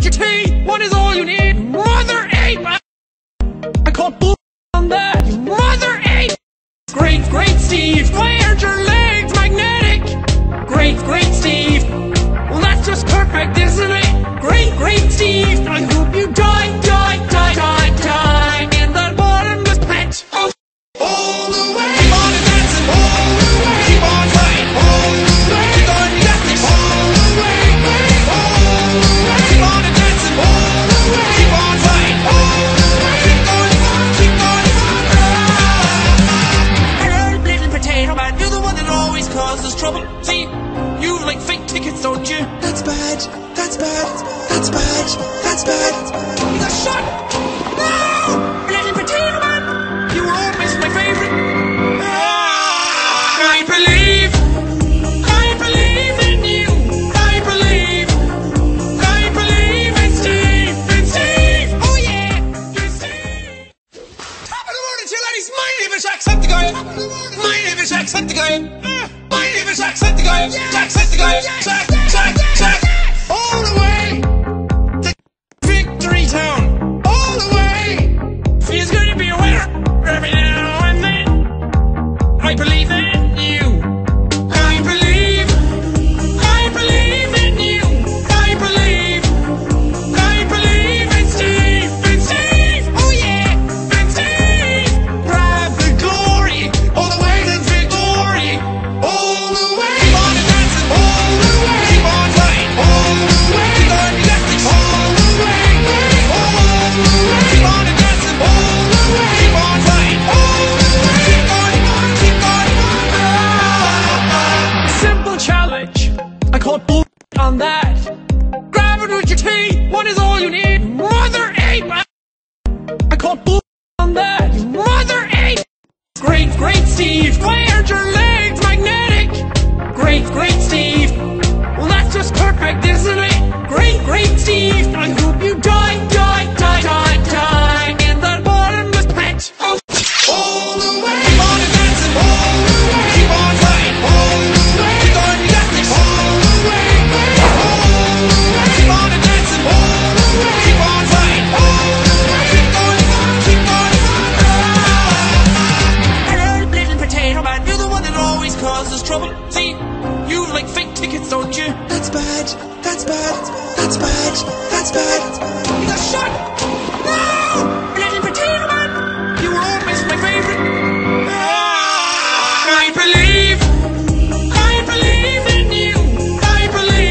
with your tea. What is all you need? Mother ape! I called bull on that. You mother ape! Great, great Steve, why aren't your legs magnetic? Great, great Steve. Well, that's just perfect, isn't it? Great, great Steve. I hope you die in that bottomless pit. Oh, all the way. Keep on dancing, all the way. Keep on fighting, all the way. Keep on dancing, all the way. All the way. Keep on dancing, all the way. Keep on fighting, all the way. Keep on. Hello, little potato man, you're the one that always causes trouble. See, you like fake tickets, don't you? That's bad. That's bad. That's bad. That's bad. You got shot. No, little potato man, you were always my favorite. I believe in you. I believe in Steve. Oh yeah, you're Steve. Top of the morning to you ladies. My name is Jacksepticeye. My name is Jacksepticeye. My name is Jacksepticeye. Jacksepticeye. Jack. All the way to Victory Town. All the way. Feels good to be a winner every now and then. I believe in you. I believe in you. I believe in Steve. Oh yeah, in Steve. Grab the glory, all the way to victory. All the way. Keep on dancing, all the way. Keep on fighting, all the way. Keep on dancing, all the way. All the way. Keep on dancing, all the way. Keep on fighting, all the way. Keep on. Simple challenge. I caught bull on that. Grab it with your tea. What is all you need? Mother ape! I caught bull on that. Mother ape! Great, great Steve. Why aren't your legs magnetic? Great, great Steve. Well, that's just perfect, isn't it? Great, great Steve. I hope you die in that bottomless pit. Oh, all the way. Keep on dancing, all the way. Keep on fighting, all the way. Keep on dancing, all the way. All the way. Keep on dancing, all the way. Keep on fighting, all the way. Keep on. Hello, little potato man, you're the one that always causes trouble. See, you like fake tickets, don't you? That's bad. That's bad. That's bad. That's bad. You got shot. No, little potato man, you were always my favorite. I believe in you. I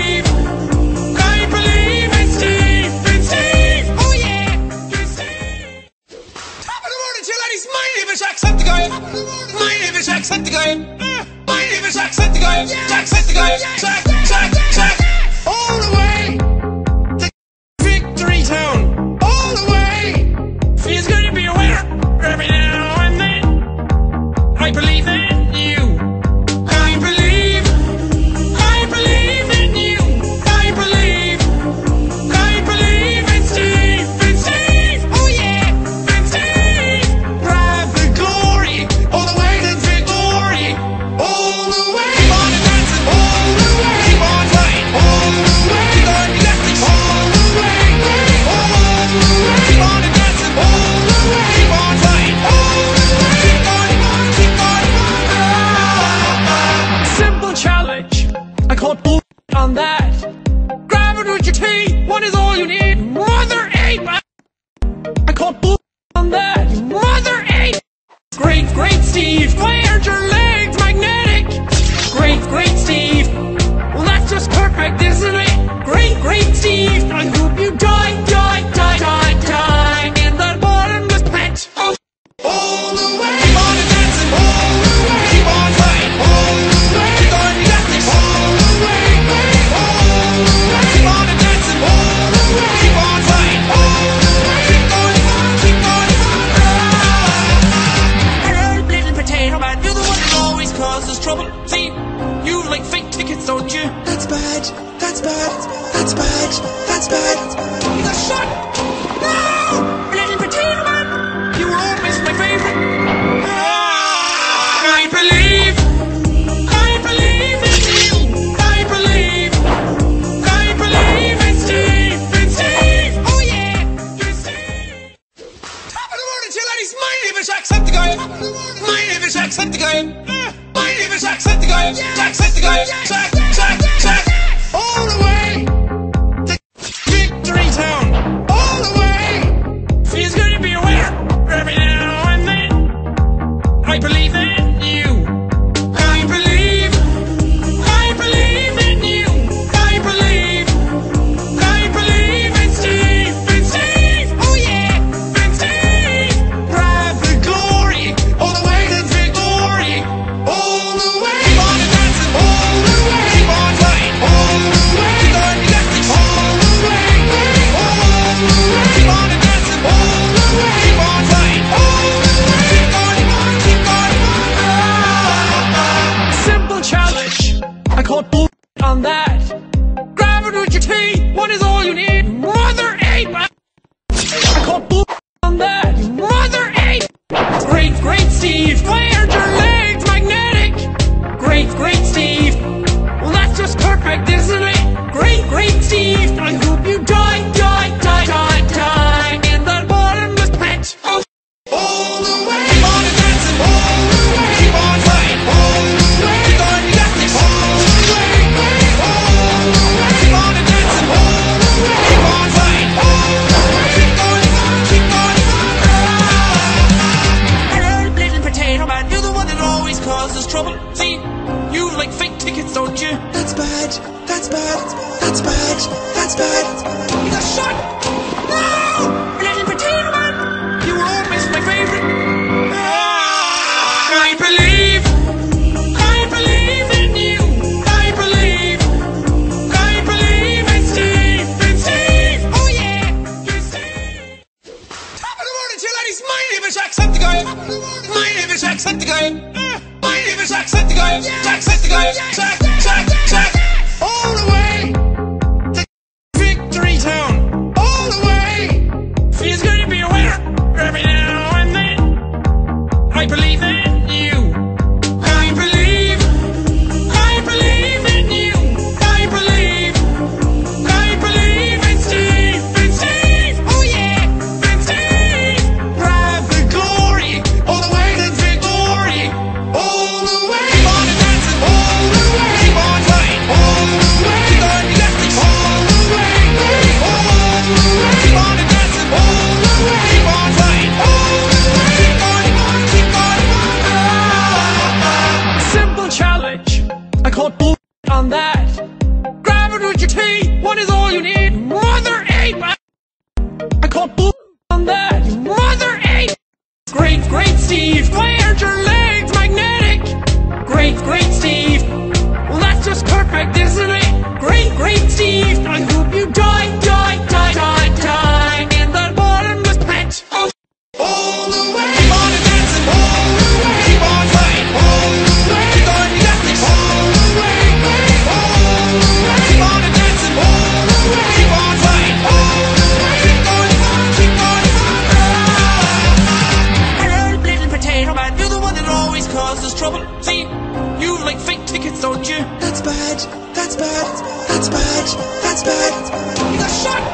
believe in Steve. Oh yeah, you're Steve. Top of the morning to you ladies. My name is Jacksepticeye. My name is Jacksepticeye. My name is Jacksepticeye. Jacksepticeye. Jack. All the way to Victory Town. All the way. Feels good to be a winner every now and then. I believe in you. I believe in you. I believe in Steve. Oh yeah, in Steve. Grab the glory, all the way to victory. All the way. Keep on dancing, all the way. Keep on fighting, all the way. Keep on dancing, all the way. All the way. Keep on dancing, all the way. Keep on fighting, all the way. Keep on. Simple challenge. I caught bull on that. Grab it with your tea. What is all you need? Mother ape! I caught bull on that. Mother ape! Great, great Steve. Why aren't your legs magnetic? Great, great Steve. Well, that's just perfect, isn't it? Great, great Steve. I hope you die in that bottomless pit. Oh, all the way. Keep on dancing, all the way. Keep on fighting, all the way. Keep on dancing, all the way. All the way. Keep on dancing, all the way. Keep on fighting, all the way. Keep on. Hello, little potato man, you're the one that always causes trouble. See, you like fake tickets, don't you? That's bad. That's bad. That's bad. That's bad. You got shot. No, little potato man, you were always my favorite. I believe in you. I believe in Steve. Jacksepticeye, Jack, all the way to Victory Town, all the way. Feels good to be aware every now and then. I believe in you. I believe in you. I believe in Steve, oh yeah, in Steve. Grab the glory, all the way to victory, all the way. Keep on dancing, all the way. Keep on fighting, all the way. Keep on dancing, all the way, all the way. Keep on dancing, all the way. Keep on fighting, all the way. Keep on. Simple challenge. I caught bull on that. Grab it with your teeth. One is all you need. Mother ape. I caught bull on that. Mother ape. Great Steve. Cleared your legs magnetic. Great Steve. Well, that's just perfect, isn't it? Great Steve. I hope you die in that bottomless pit. Oh. All the way. Keep on dancing, all the way. Keep on fighting, all the way. Keep on dancing, all the way, all the way. Keep on dancing, all the way. Keep on fighting, all the way. Keep on. Hello, little potato man, you're the one that always causes trouble. See, you like fake tickets, don't you? That's bad. You got shot! No! Little potato man! You were always my favorite! I believe in you! I believe in Steve! Oh yeah! You're Steve! Top of the morning to you ladies! My name is Jacksepticeye! My name is Jacksepticeye! My name is Jacksepticeye! Jacksepticeye! Jack! All the way! Victory Town, all the way. Feels good to be a winner every now and then. I believe in you. I believe in you. I believe in Steve. Oh yeah, in Steve. Grab the glory, all the way to victory, all the way. Keep on dancing, all the way. Keep on fighting, all the way. Keep on dancing, all the way. Keep on dancing, all the way. Keep on fighting, all the way. Keep on. Simple challenge. I caught bull on that. Grab it with your teeth. One is all you need. Mother ape. I caught bull on that. Mother ape. Great Steve. Cleared your legs magnetic. Great Steve. Well, that's just perfect, isn't it? Great Steve. I hope you die in that bottomless pit. Oh. All the way. Keep on dancing, all the way. Keep on fighting, all the way. Keep on dancing, all the way, all the way. Keep on dancing, all the way. Keep on fighting, all the way. Keep on. Hello, little potato man, you're the one that always causes trouble. See, you like fake tickets, don't you? That's bad. You got shot!